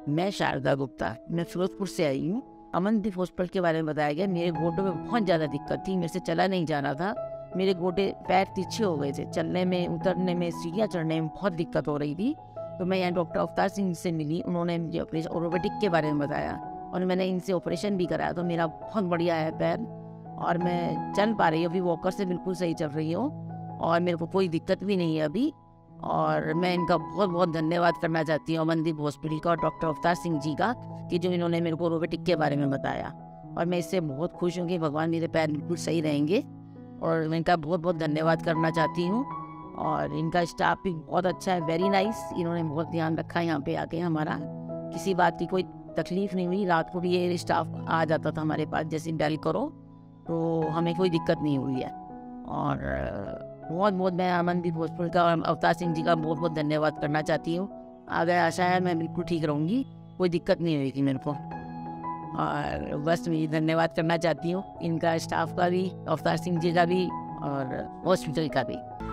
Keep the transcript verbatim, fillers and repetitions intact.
मैं शारदा गुप्ता, मैं फिरोजपुर से आई हूँ। अमनदीप हॉस्पिटल के बारे में बताया गया। मेरे घोटों में बहुत ज़्यादा दिक्कत थी, मेरे से चला नहीं जाना था। मेरे घोटे पैर तिरछे हो गए थे, चलने में, उतरने में, सीढ़ियाँ चढ़ने में बहुत दिक्कत हो रही थी। तो मैं यहाँ डॉक्टर अवतार सिंह से मिली, उन्होंने मुझे ऑपरेशन ऑर्थोपेडिक के बारे में बताया और मैंने इनसे ऑपरेशन भी कराया। तो मेरा बहुत बढ़िया है पैर और मैं चल पा रही हूँ, अभी वॉकर से बिल्कुल सही चल रही हूँ और मेरे को कोई दिक्कत भी नहीं है अभी। और मैं इनका बहुत बहुत धन्यवाद करना चाहती हूँ, अमनदीप हॉस्पिटल का और डॉक्टर अवतार सिंह जी का, कि जो इन्होंने मेरे को रोबोटिक के बारे में बताया। और मैं इससे बहुत खुश हूँ कि भगवान मेरे पैर बिल्कुल सही रहेंगे और मैं इनका बहुत बहुत धन्यवाद करना चाहती हूँ। और इनका स्टाफ भी बहुत अच्छा है, वेरी नाइस। इन्होंने बहुत ध्यान रखा यहाँ पे आके, हमारा किसी बात की कोई तकलीफ नहीं हुई। रात को भी ये स्टाफ आ जाता था हमारे पास, जैसे बेल करो तो हमें कोई दिक्कत नहीं हुई है। और बहुत बहुत मैं अमनदीप हॉस्पिटल का और अवतार सिंह जी का बहुत बहुत धन्यवाद करना चाहती हूँ। आगे आशा है मैं बिल्कुल ठीक रहूँगी, कोई दिक्कत नहीं होगी मेरे को। और बस मैं धन्यवाद करना चाहती हूँ इनका, स्टाफ का भी, अवतार सिंह जी का भी और हॉस्पिटल का भी।